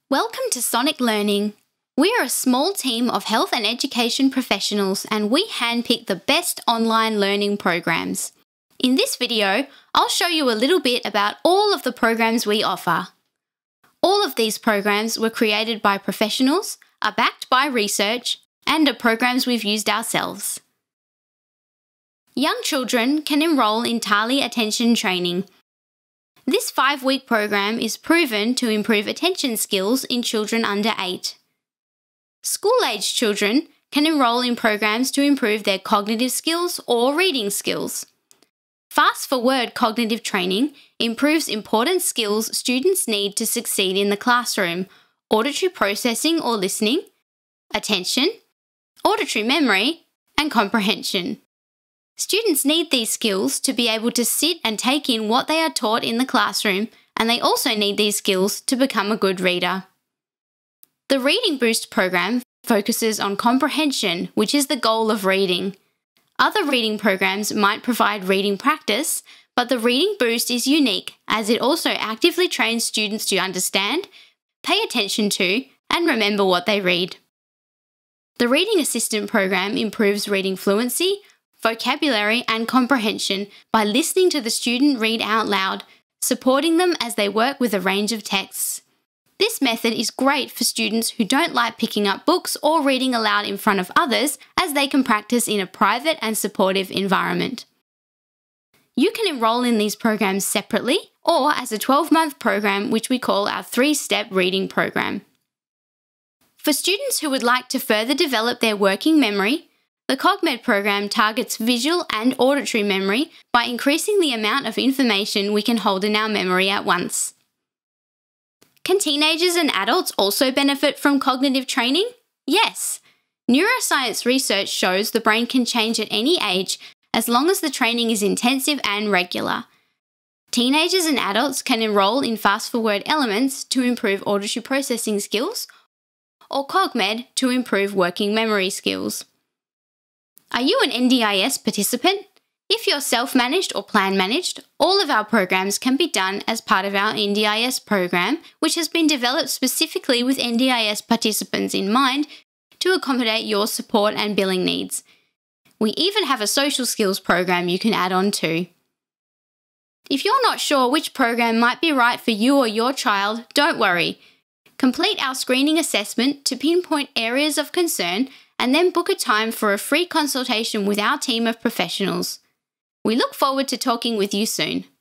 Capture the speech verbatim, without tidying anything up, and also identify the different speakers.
Speaker 1: Welcome to Sonic Learning. We are a small team of health and education professionals and we handpick the best online learning programs. In this video, I'll show you a little bit about all of the programs we offer. All of these programs were created by professionals, are backed by research, and are programs we've used ourselves. Young children can enrol in TALi attention training. This five-week program is proven to improve attention skills in children under eight. School-aged children can enrol in programs to improve their cognitive skills or reading skills. ForWord cognitive training improves important skills students need to succeed in the classroom: auditory processing or listening, attention, auditory memory, and comprehension. Students need these skills to be able to sit and take in what they are taught in the classroom, and they also need these skills to become a good reader. The Reading Boost program focuses on comprehension, which is the goal of reading. Other reading programs might provide reading practice, but the Reading Boost is unique as it also actively trains students to understand, pay attention to, and remember what they read. The Reading Assistant program improves reading fluency, vocabulary, and comprehension by listening to the student read out loud, supporting them as they work with a range of texts. This method is great for students who don't like picking up books or reading aloud in front of others, as they can practice in a private and supportive environment. You can enrol in these programs separately or as a twelve-month program, which we call our three-step reading program. For students who would like to further develop their working memory, the Cogmed program targets visual and auditory memory by increasing the amount of information we can hold in our memory at once. Can teenagers and adults also benefit from cognitive training? Yes. Neuroscience research shows the brain can change at any age as long as the training is intensive and regular. Teenagers and adults can enrol in ForWord elements to improve auditory processing skills, or Cogmed to improve working memory skills. Are you an N D I S participant? If you're self-managed or plan-managed, all of our programs can be done as part of our N D I S program, which has been developed specifically with N D I S participants in mind to accommodate your support and billing needs. We even have a social skills program you can add on to. If you're not sure which program might be right for you or your child, don't worry. Complete our screening assessment to pinpoint areas of concern and then book a time for a free consultation with our team of professionals. We look forward to talking with you soon.